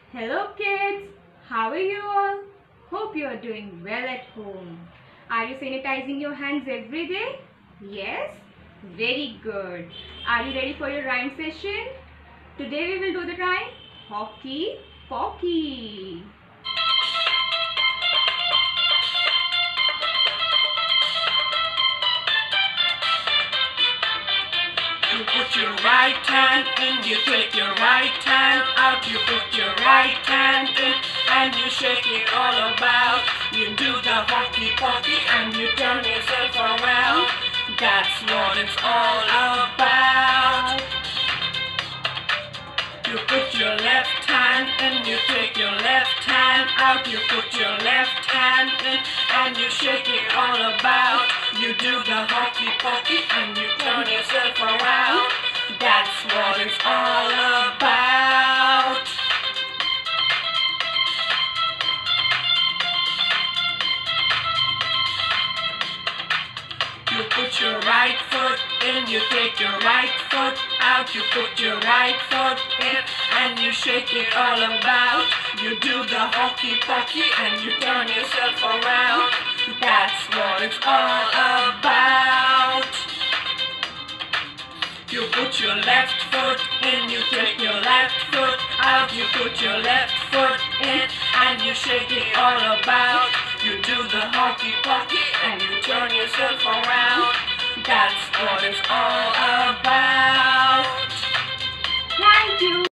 Hello kids, how are you all? Hope you are doing well at home. Are you sanitizing your hands every day? Yes? Very good. Are you ready for your rhyme session? Today we will do the rhyme Hokey, Pokey. You put your right hand in, you take your right hand out, you put your right hand in, and you shake it all about. You do the hokey pokey and you turn yourself around. That's what it's all about. You put your left hand in, you take your left hand out, you put your left hand in, and you shake it all about. You do the hokey pokey and you turn yourself around. That's what it's all about. You put your right foot in, you take your right foot out, you put your right foot in, and you shake it all about. You do the hokey pokey and you turn yourself around. That's what it's all about. You put your left foot in, you take your left foot out, you put your left foot in, and you shake it all about. You do the hokey pokey and you turn yourself around. That's what it's all about. Thank you.